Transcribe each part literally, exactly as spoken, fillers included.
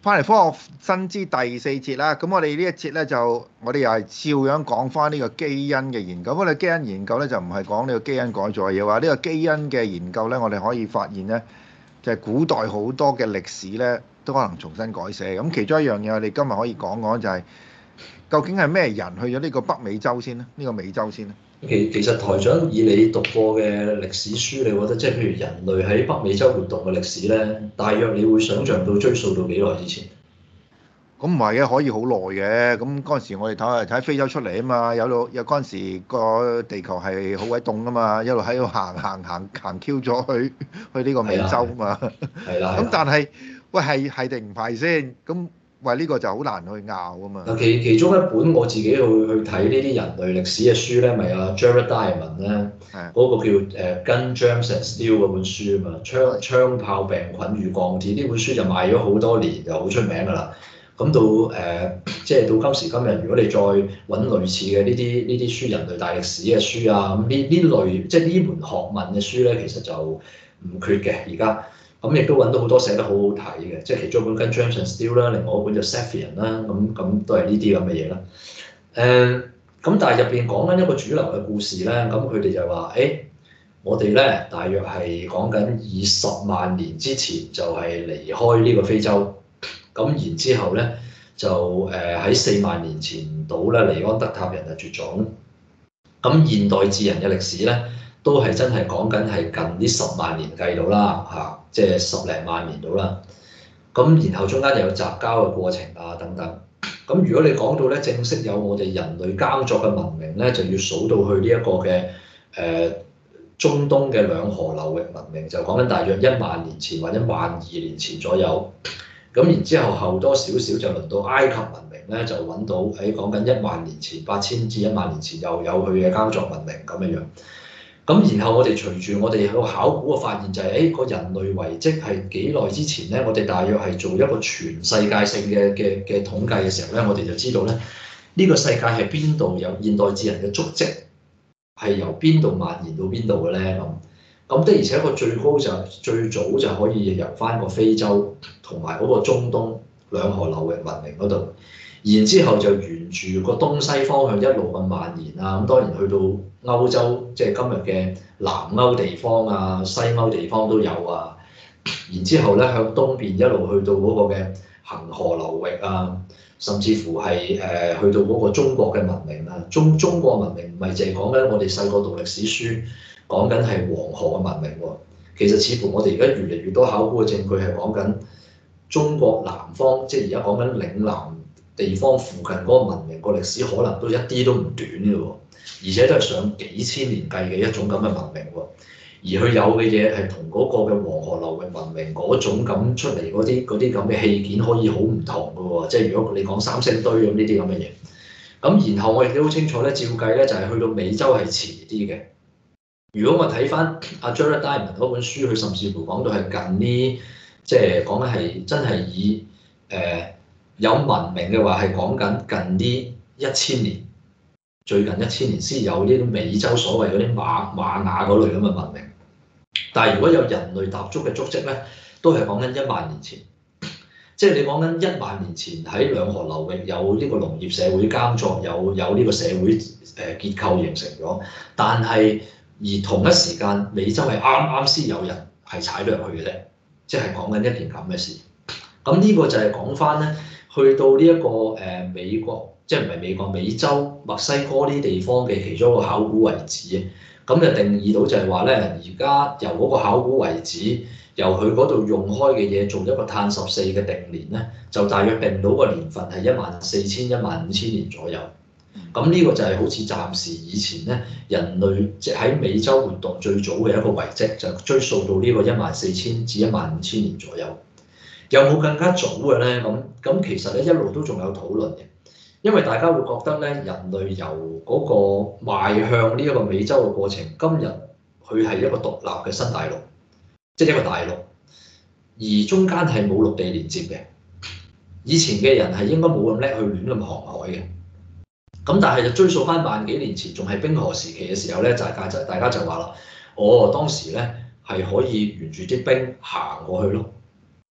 翻嚟科學新知第四節啦，咁我哋呢一節咧就我哋又係照樣講翻呢個基因嘅研究。不過你基因研究咧就唔係講呢個基因改造嘅嘢，話呢個基因嘅研究咧，我哋可以發現咧，就係古代好多嘅歷史咧都可能重新改寫。咁其中一樣嘢我哋今日可以講講就係究竟係咩人去咗呢個北美洲先咧？呢個美洲先咧？ 其其實台長以你讀過嘅歷史書，你覺得即係譬如人類喺北美洲活動嘅歷史咧，大約你會想像到追溯到幾耐之前？ 咁唔係嘅，可以好耐嘅。咁嗰陣時我哋睇睇非洲出嚟啊嘛，有度有嗰陣時個地球係好鬼凍啊嘛，一路喺度行行行行 Q 咗去去呢個美係啦， 洲啊嘛。 係啦，係啦。 咁但係喂係係定唔係先？咁喂呢個就好難去拗啊嘛。 嗱，其其中一本我自己去去睇呢啲人類歷史嘅書咧，咪阿 Jared Diamond 咧， 係嗰個叫誒《Gun Germs and Steel》嗰本書啊嘛，槍係槍炮病菌與鋼鐵呢本書就賣咗好多年，就好出名㗎啦。咁到誒、呃，即係到今時今日，如果你再揾類似嘅呢啲呢啲書，人類大歷史嘅書啊，咁呢呢類即係呢門學問嘅書咧，其實就唔缺嘅而家。咁亦都揾到好多寫得好好睇嘅，即係其中一本跟 Germs and Steel 啦，另外一本就 Sapien 啦，咁咁都係呢啲咁嘅嘢啦。誒，咁但係入邊講緊一個主流嘅故事咧，咁佢哋就話：誒，我哋咧大約係講緊二十萬年之前就係離開呢個非洲。咁然之後咧，就誒喺四萬年前到咧，尼安德塔人就絕種。咁現代智人嘅歷史咧，都係真係講緊係近呢十萬年計到啦，嚇，即係十零萬年到啦。咁然後中間又有雜交嘅過程啊等等。咁如果你講到咧正式有我哋人類耕作嘅文明咧，就要數到去呢一個嘅誒、呃、中東嘅兩河流域文明，就講緊大約一萬年前或者萬二年前左右。咁然之後後多少少就輪到埃及文明咧，就揾到喺講緊一萬年前八千至一萬年前又有佢嘅耕作文明咁樣樣。咁然後我哋隨住我哋喺個考古嘅發現就係誒個人類遺跡係幾耐之前咧，我哋大約係做一個全世界性嘅嘅嘅統計嘅時候咧，我哋就知道咧呢、呢個世界係邊度有現代智人嘅足跡，係由邊度蔓延到邊度嘅咧咁。咁的而且確最高就最早就可以由翻個非洲同埋嗰個中東兩河流域文明嗰度，然之後就沿住個東西方向一路咁蔓延啊。咁當然去到歐洲，即係今日嘅南歐地方啊、西歐地方都有啊。然之後咧向東邊一路去到嗰個嘅恒河流域啊，甚至乎係誒、呃、去到嗰個中國嘅文明啊。中中國文明唔係淨係講緊我哋細個讀歷史書。講緊係黃河嘅文明喎，其實似乎我哋而家越嚟越多考古嘅證據係講緊中國南方，即係而家講緊嶺南地方附近嗰個文明個歷史，可能都一啲都唔短嘅喎，而且都係上幾千年計嘅一種咁嘅文明喎。而佢有嘅嘢係同嗰個嘅黃河流域文明嗰種咁出嚟嗰啲嗰啲咁嘅器件可以好唔同嘅喎，即係如果你講三星堆咁呢啲咁嘅嘢，咁然後我亦都好清楚咧，照計咧就係去到美洲係遲啲嘅。如果我睇翻阿 Jared Diamond 嗰本書，佢甚至乎講到係近呢，即係講緊係真係以誒、呃、有文明嘅話係講緊近呢一千年，最近一千年先有呢啲美洲所謂嗰啲瑪瑪雅嗰類咁嘅文明。但係如果有人類踏足嘅足跡咧，都係講緊一萬年前，即係你講緊一萬年前喺兩河流域有呢個農業社會耕作，有有呢個社會誒結構形成咗，但係而同一時間，美洲係啱啱先有人係踩咗入去嘅啫，即係講緊一件咁嘅事。咁呢個就係講翻咧，去到呢、這、一個誒、呃、美國，即係唔係美國美洲、墨西哥呢啲地方嘅其中一個考古遺址。咁就定義到就係話咧，而家由嗰個考古遺址，由佢嗰度用開嘅嘢做一個碳十四嘅定年咧，就大約定到個年份係一萬四千、一萬五千年左右。咁呢個就係好似暫時以前咧，人類即喺美洲活動最早嘅一個遺跡，就追溯到呢個一萬四千至一萬五千年左右。有冇更加早嘅咧？咁咁其實咧一路都仲有討論嘅，因為大家會覺得咧，人類由嗰個邁向呢一個美洲嘅過程，今日佢係一個獨立嘅新大陸，即係一個大陸，而中間係冇陸地連接嘅。以前嘅人係應該冇咁叻去亂咁航海嘅。咁但係就追溯翻萬幾年前，仲係冰河時期嘅時候咧，就係大家大家就話啦，哦，當時咧係可以沿住啲冰行過去咯。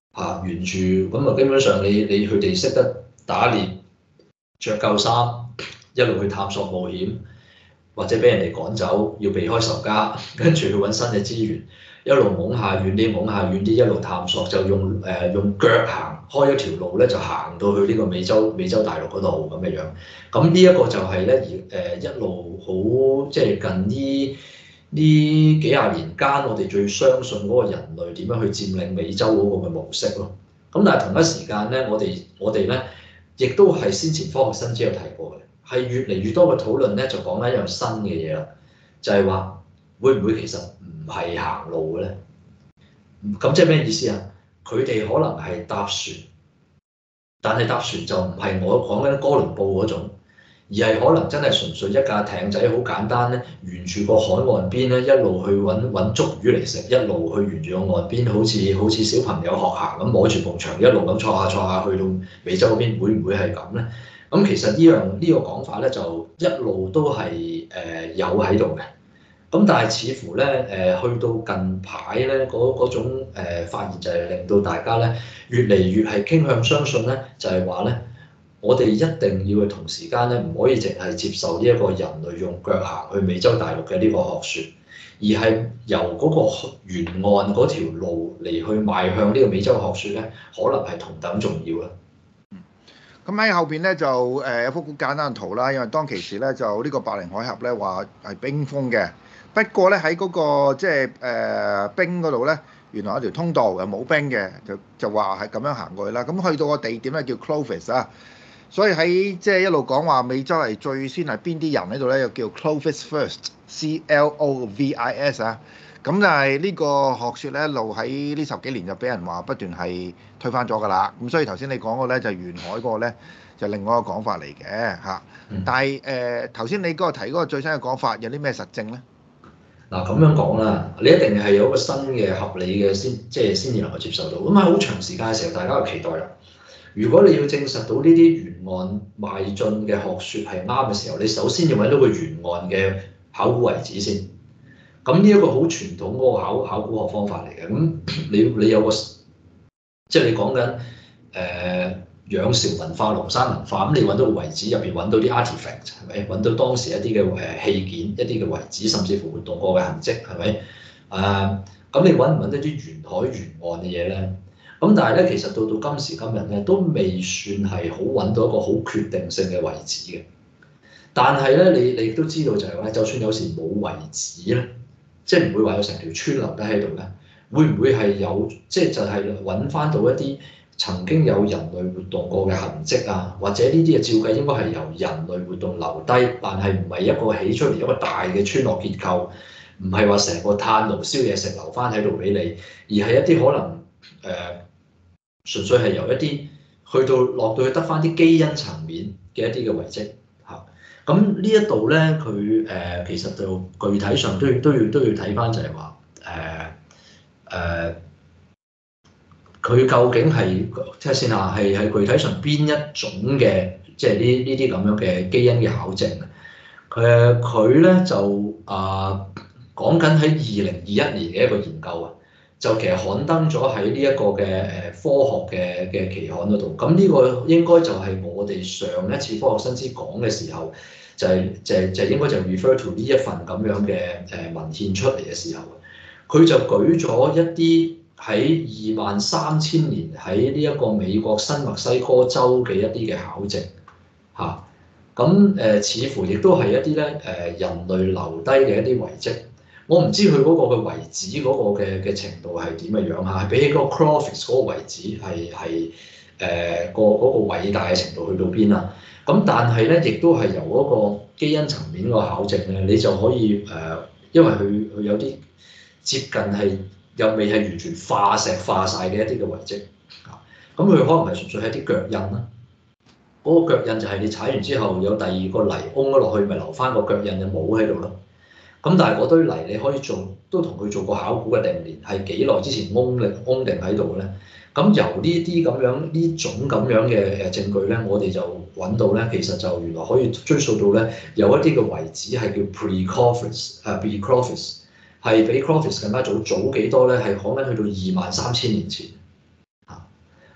嚇，沿住咁啊，基本上你你佢哋識得打獵、着夠衫，一路去探索冒險，或者俾人哋趕走，要避開仇家，跟住去揾新嘅資源，一路懵下遠啲，懵下遠啲，一路探索，就用誒、呃、用腳行開一條路咧，就行到去呢個美洲美洲大陸嗰度咁嘅樣。咁呢一個就係咧而誒一路好即係近呢呢幾廿年間，我哋最相信嗰個人類點樣去佔領美洲嗰個嘅模式咯。咁但係同一時間咧，我哋我哋咧亦都係先前科學新知有提過嘅，係越嚟越多嘅討論咧，就講緊一樣新嘅嘢啦，就係話會唔會其實唔係行路嘅咧？咁即係咩意思啊？佢哋可能係搭船，但係搭船就唔係我講緊哥倫布嗰種。而係可能真係純粹一架艇仔好簡單咧，沿住個海岸邊咧，一路去揾揾捉魚嚟食，一路去沿住個岸邊，好似好似小朋友學行咁摸住埲牆，一路咁坐下坐下去到美洲嗰邊，會唔會係咁咧？咁其實呢樣呢個講法咧，就一路都係誒、呃、有喺度嘅。咁但係似乎咧誒、呃、去到近排咧嗰嗰種誒、呃、發現就係令到大家咧越嚟越係傾向相信咧，就係話咧。我哋一定要去同時間咧，唔可以淨係接受呢一個人類用腳行去美洲大陸嘅呢個學説，而係由嗰個沿岸嗰條路嚟去邁向呢個美洲學説咧，可能係同等重要啦。 咁喺後邊咧就誒有幅好簡單嘅圖啦，因為當其時咧就呢個白令海峽咧話係冰封嘅，不過咧喺嗰個即係誒冰嗰度咧，原來有條通道又冇冰嘅，就就話係咁樣行過去啦。咁去到個地點咧叫 Clovis 啊。所以喺即係一路講話美洲係最先係邊啲人喺度咧，又叫 Clovis First，C L O V I S 啊。咁但係呢個學説咧，一路喺呢十幾年就俾人話不斷係推翻咗㗎啦。咁所以頭先你講個咧就沿海嗰個咧就另外一個講法嚟嘅嚇。但係誒頭先你嗰個提嗰個最新嘅講法有啲咩實證咧？ 嗱咁樣講啦，你一定係有一個新嘅合理嘅先，即係先至能夠接受到。咁喺好長時間嘅時候，大家就期待啦。如果你要證實到呢啲沿岸邁進嘅學説係啱嘅時候，你首先要揾到個沿岸嘅考古遺址先。咁呢一個好傳統嗰個考考古學方法嚟嘅。咁你你有個即係你講緊誒仰韶文化、龍山文化，咁你揾到個遺址入邊揾到啲 artifact 係咪？揾到當時一啲嘅誒器件、一啲嘅遺址，甚至乎活動過嘅痕跡係咪？誒咁、呃、你揾唔揾到啲沿海沿岸嘅嘢咧？咁但係咧，其實到到今時今日咧，都未算係好揾到一個好決定性嘅遺址嘅。但係咧，你你都知道就係話，就算有時冇遺址咧，即係唔會話有成條村留低喺度咧，會唔會係有即係就係揾翻到一啲曾經有人類活動過嘅痕跡啊？或者呢啲嘢照計應該係由人類活動留低，但係唔係一個起出嚟一個大嘅村落結構，唔係話成個炭爐燒嘢食留翻喺度俾你，而係一啲可能誒。呃純粹係由一啲去到落到去得返啲基因層面嘅一啲嘅遺跡嚇，咁呢一度咧佢誒其實就具體上都要都要都要睇返就係話誒誒佢究竟係即係先下係係具體上邊一種嘅即係呢呢啲咁樣嘅基因嘅考證啊？誒佢咧就啊講緊喺二零二一年嘅一個研究啊。就其實刊登咗喺呢一個嘅誒科學嘅嘅期刊嗰度，咁呢個應該就係我哋上一次科學新知講嘅時候，就係、是、就係、是、就係、是、應該就 refer to 呢一份咁樣嘅誒文獻出嚟嘅時候，佢就舉咗一啲喺二萬三千年喺呢一個美國新墨西哥州嘅一啲嘅考證嚇，咁誒、呃、似乎亦都係一啲咧誒人類留低嘅一啲遺跡。我唔知佢嗰個嘅遺址嗰個嘅嘅程度係點嘅樣嚇，比起嗰個 Clovis 嗰個遺址係係誒個嗰個偉大嘅程度去到邊啊？咁但係咧，亦都係由嗰個基因層面個考證咧，你就可以誒、呃，因為佢佢有啲接近係又未係完全化石化晒嘅一啲嘅遺跡啊。咁佢可能係純粹係一啲腳印啦。嗰、那個腳印就係你踩完之後有第二個泥㧬咗落去，咪留翻個腳印嘅帽喺度咯。咁但係嗰堆泥你可以做，都同佢做個考古嘅定年，係幾耐之前安定安定喺度咧？咁由呢啲咁樣呢種咁樣嘅誒證據咧，我哋就揾到咧，其實就原來可以追溯到咧，有一啲嘅遺址係叫 pre-Clovis 誒 pre-Clovis 係比 Clovis 更加早，早幾多咧？係講緊去到二萬三千年前嚇。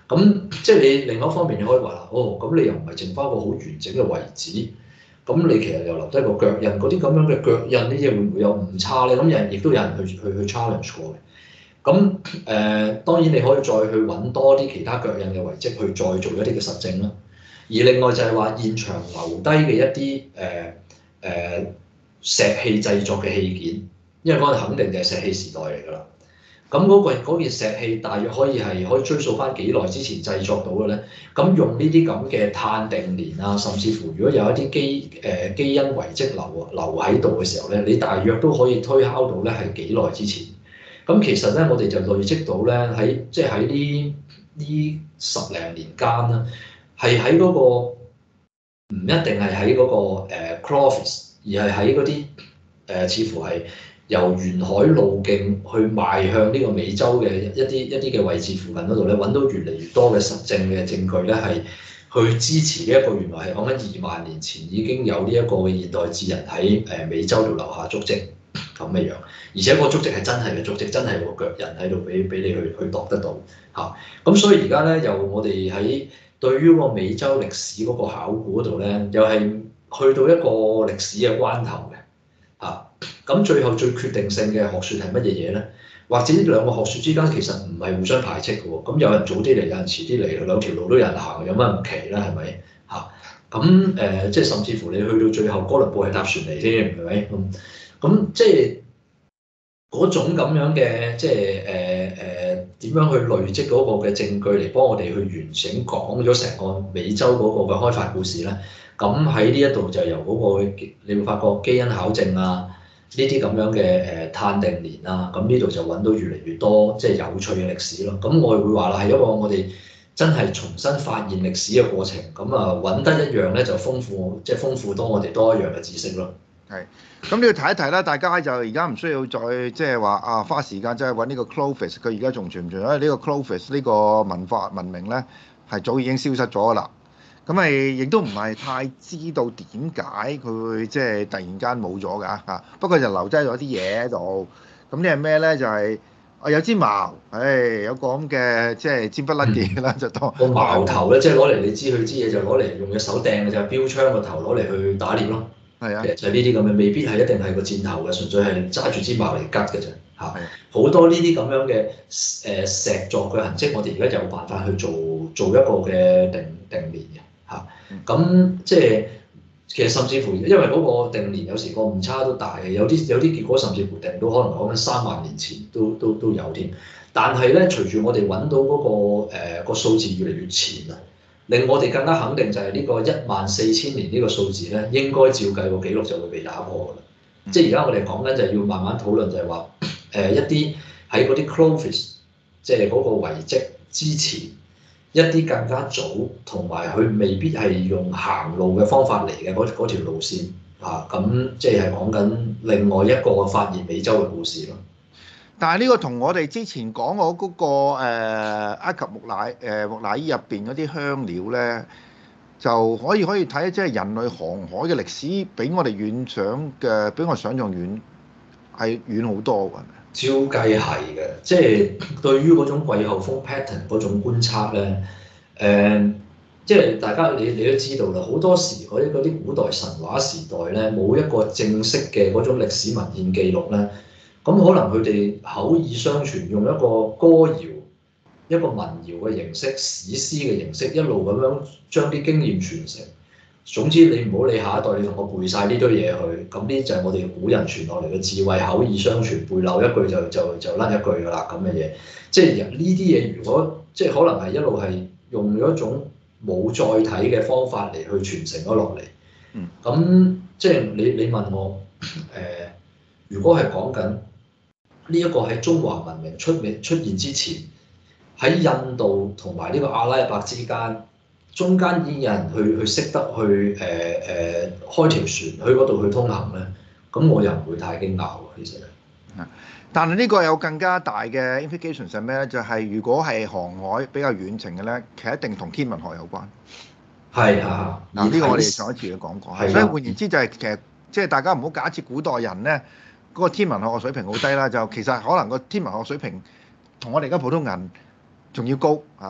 咁即係你另一方面，你可以話啦，哦，咁你又唔係剩翻個好完整嘅遺址，咁你其實又留低個腳印，嗰啲咁樣嘅腳印呢啲會唔會有誤差咧？咁有人亦都有人去去去 challenge 過嘅。咁誒、呃、當然你可以再去揾多啲其他腳印嘅遺跡，去再做一啲嘅實證啦。而另外就係話現場留低嘅一啲誒誒石器製作嘅器件，因為嗰陣肯定就係石器時代嚟㗎啦。咁嗰、嗰個嗰件石器大約可以係可以追溯翻幾耐之前製作到嘅咧？咁用呢啲咁嘅碳定年啊，甚至乎如果有一啲基誒、呃、基因遺跡留留喺度嘅時候咧，你大約都可以推敲到咧係幾耐之前。咁其實咧，我哋就累積到咧喺即係喺呢呢十零年間啦，係喺嗰個唔一定係喺嗰個誒 Clovis，而係喺嗰啲誒似乎係由沿海路徑去邁向呢個美洲嘅一啲一啲嘅位置附近嗰度咧，揾到越嚟越多嘅實證嘅證據咧，係去支持呢一個原來係講緊二萬年前已經有呢一個嘅現代智人喺誒美洲度留下足跡。咁嘅樣，而且個足跡係真係嘅足跡，真係有個腳印喺度俾俾你去去度得到嚇。咁、啊、所以而家咧，又我哋喺對於個美洲歷史嗰個考古嗰度咧，又係去到一個歷史嘅關頭嘅嚇。咁、啊、最後最決定性嘅學説係乜嘢嘢咧？或者呢兩個學説之間其實唔係互相排斥嘅喎。咁有人早啲嚟，有人遲啲嚟，兩條路都有人行，有乜唔奇咧？係咪嚇？咁、啊、誒、呃，即係甚至乎你去到最後，哥倫布係搭船嚟添，係咪咁？咁即係嗰種咁樣嘅，即係誒誒點樣去累積嗰個嘅證據嚟幫我哋去完整講咗成個美洲嗰個嘅開發故事咧。咁喺呢一度就由嗰個你會發覺基因考證啊，呢啲咁樣嘅誒碳定年啊，咁呢度就揾到越嚟越多即係有趣嘅歷史咯。咁我會話啦，係一個我哋真係重新發現歷史嘅過程。咁啊揾得一樣咧，就豐富即係豐富多我哋多一樣嘅知識咯。 係，咁你要提一提啦，大家就而家唔需要再即係話啊花時間即係揾呢個 Clovis，佢而家仲存唔存？因為呢個 Clovis 呢個文化文明咧係早已經消失咗啦。咁咪亦都唔係太知道點解佢會即係突然間冇咗㗎嚇。不過就留低咗啲嘢喺度。咁呢係咩咧？就係、是、啊有支矛，誒、哎、有個咁嘅即係尖不甩嘅啦，就當個矛頭咧，即係攞嚟你知佢支嘢就攞嚟用隻手掟嘅就係標槍個頭攞嚟去打獵咯。 係啊， 其實就係呢啲咁嘅，未必係一定係個箭頭嘅，純粹係揸住支矛嚟吉嘅啫嚇。好多呢啲咁樣嘅誒石作嘅痕跡，我哋而家有辦法去做做一個嘅定定年嘅嚇。咁即係其實甚至乎，因為嗰個定年有時個誤差都大嘅，有啲有啲結果甚至乎定到可能講緊三萬年前都都都有添。但係咧，隨住我哋揾到嗰、那個誒、呃、個數字越嚟越前啊！令我哋更加肯定就係呢個一萬四千年呢個數字咧，應該照計個記錄就會被打破㗎啦。嗯、即係而家我哋講緊就係要慢慢討論就係話誒一啲喺嗰啲 Clovis 即係嗰個遺跡之前一啲更加早同埋佢未必係用行路嘅方法嚟嘅嗰嗰條路線啊，咁即係講緊另外一個發現美洲嘅故事咯。 但係呢個同我哋之前講過嗰個誒埃及木乃誒木乃伊入邊嗰啲香料咧，就可以可以睇，即係人類航海嘅歷史比我哋遠想嘅，比我想象遠係遠好多㗎。 照計係嘅，即係對於嗰種季候風 pattern 嗰種觀察咧，誒、呃，即係大家你你都知道啦，好多時嗰啲嗰啲古代神話時代咧，冇一個正式嘅嗰種歷史文獻記錄咧。咁可能佢哋口耳相傳，用一個歌謠、一個民謠嘅形式、史詩嘅形式，一路咁樣將啲經驗傳承。總之你唔好理下一代，你同我背晒呢堆嘢去，咁呢就係我哋古人傳落嚟嘅智慧，口耳相傳，背漏一句就就就甩一句㗎啦咁嘅嘢。即係呢啲嘢，如果即係可能係一路係用咗一種冇載體嘅方法嚟去傳承咗落嚟。嗯。咁即係你你問我誒、呃，如果係講緊？呢一個喺中華文明出未出現之前，喺印度同埋呢個阿拉伯之間，中間已經有人去去識得去誒誒、呃呃、開條船去嗰度去通行咧，咁我又唔會太驚訝喎，其實。 但係呢個有更加大嘅 implication 係咩咧？就係、是、如果係航海比較遠程嘅咧，其實一定同天文學有關。 係啊， 嗱呢個我哋上一次都講過，的所以換言之就係、是、其實即係大家唔好假設古代人咧。嗰個天文學嘅水平好低啦，就其實可能個天文學水平同我哋而家普通人仲要高嚇。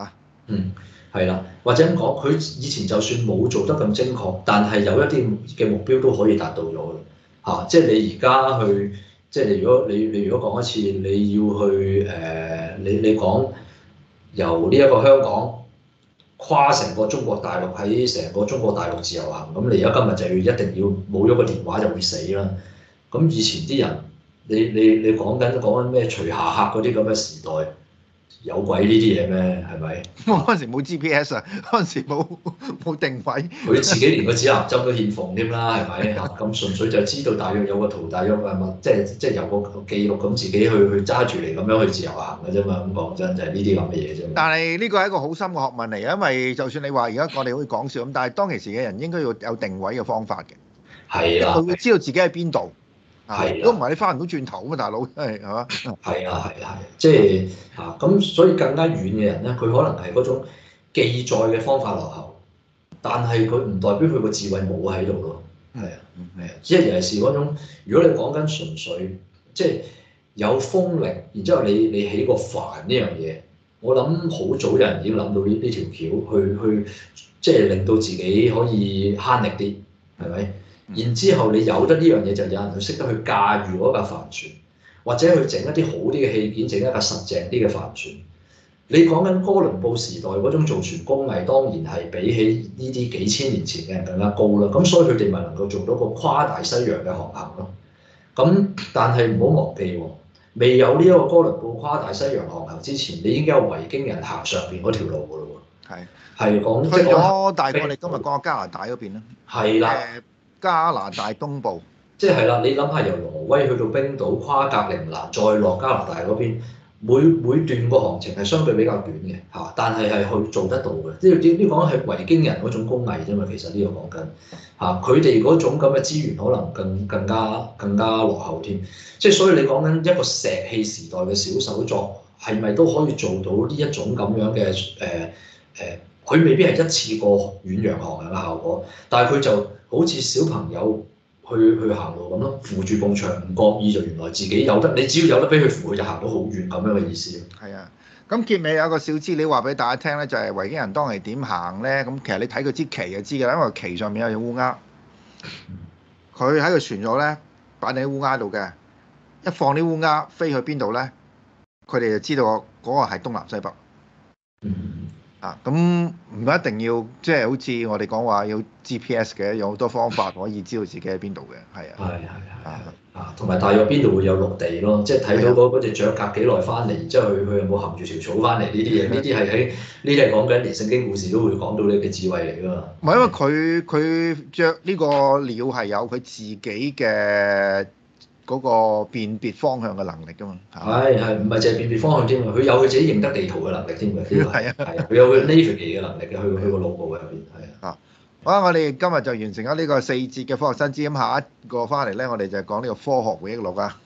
嗯，係啦，或者咁講，佢以前就算冇做得咁精確，但係有一啲嘅目標都可以達到咗嘅嚇。即係你而家去，即係你如果你你如果講一次，你要去誒、呃，你你講由呢一個香港跨成個中國大陸喺成個中國大陸自由行，咁你而家今日就要一定要冇咗個電話就會死啦。咁以前啲人，你你你講緊講緊咩徐霞客嗰啲咁嘅時代。有鬼呢啲嘢咩？係咪？ 嗰陣時冇 G P S 啊，嗰陣時冇冇定位。 佢自己連個指南針都欠奉添啦，係咪？咁純粹就知道大約有個圖，大約係咪？即係即係有個記錄咁，自己去去揸住嚟咁樣去自由行嘅啫嘛。咁講真就係呢啲咁嘅嘢啫。 但係呢個係一個好深嘅學問嚟嘅，因為就算你話而家我哋可以講笑咁，但係當其時嘅人應該要有定位嘅方法嘅。 係啦。 佢會知道自己喺邊度。 係， 如果唔係你翻唔到轉頭啊嘛，大佬，係係嘛？ 係啊係啊係，即係嚇咁，所以更加遠嘅人咧，佢可能係嗰種記載嘅方法落後，但係佢唔代表佢個智慧冇喺度咯。係啊係啊，即係尤其是嗰種，如果你講緊純粹即係有風力，然之後你你起個帆呢樣嘢，我諗好早有人已經諗到呢呢條橋去去，即係令到自己可以慳力啲，係咪？然之後你有得呢樣嘢，就有人去識得去駕馭嗰架帆船，或者去整一啲好啲嘅器件，整一架實淨啲嘅帆船。你講緊哥倫布時代嗰種造船工藝，當然係比起呢啲幾千年前嘅人更加高啦。咁所以佢哋咪能夠做到個跨大西洋嘅航行咯。咁但係唔好忘記喎，未有呢一個哥倫布跨大西洋航行之前，你已經有維京人行上邊嗰條路㗎咯喎。係係講去咗大概我哋今日講下加拿大嗰邊啦。 係啦。 加拿大東部， 即係啦，你諗下由挪威去到冰島，跨格陵蘭，再落加拿大嗰邊，每每段個行程係相對比較短嘅嚇，但係係去做得到嘅。呢呢呢講係維京人嗰種工藝啫嘛，其實呢個講緊嚇，佢哋嗰種咁嘅資源可能更更加更加落後添。即係所以你講緊一個石器時代嘅小手作，係咪都可以做到呢一種咁樣嘅誒誒？佢、呃、未必係一次過遠洋航行嘅效果，但係佢就好似小朋友去去行路咁咯，扶住埲牆唔覺意就原來自己有得，你只要有得俾佢扶，佢就行到好遠咁樣嘅意思。係啊，咁結尾有個小資料話俾大家聽咧，就係維京人當係點行咧。咁其實你睇佢支旗就知㗎啦，因為旗上面有隻烏鴉，佢喺個船度咧擺喺烏鴉度嘅，一放啲烏鴉飛去邊度咧，佢哋就知道嗰個係東南西北。 嗯。 啊，咁唔一定要即係好似我哋講話要 G P S 嘅，有好多方法可以知道自己喺邊度嘅，係啊， 係係係啊，同埋大約邊度會有陸地咯，即係睇到嗰嗰隻雀隔幾耐翻嚟，然之後佢佢有冇含住條草翻嚟呢啲嘢，呢啲係喺呢啲係講緊連聖經故事都會講到呢嘅智慧嚟㗎嘛。 唔係因為佢佢著呢個鳥係有佢自己嘅嗰個辨別方向嘅能力㗎嘛。 係係，唔係淨係辨別方向添啊，佢有佢自己認得地圖嘅能力添㗎。係啊係啊，佢有佢 navigate 嘅能力嘅，去去個腦部入邊係啊。 好啦，我哋今日就完成咗呢個四節嘅科學新知，咁下一個翻嚟咧，我哋就講呢個科學回憶錄啊。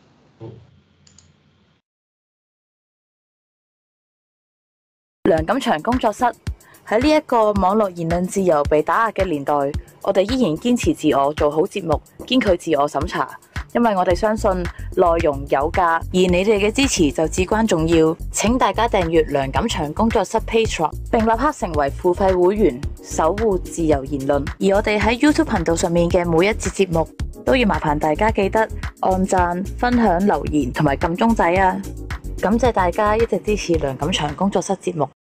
梁錦祥工作室。喺呢一個網絡言論自由被打壓嘅年代，我哋依然堅持自我，做好節目，堅拒自我審查，因為我哋相信內容有價，而你哋嘅支持就至關重要。請大家訂閱梁錦祥工作室 Patreon， 並立刻成為付費會員，守護自由言論。而我哋喺 YouTube 頻道上面嘅每一節節目，都要麻煩大家記得按讚、分享、留言同埋撳鐘仔啊！感謝大家一直支持梁錦祥工作室節目。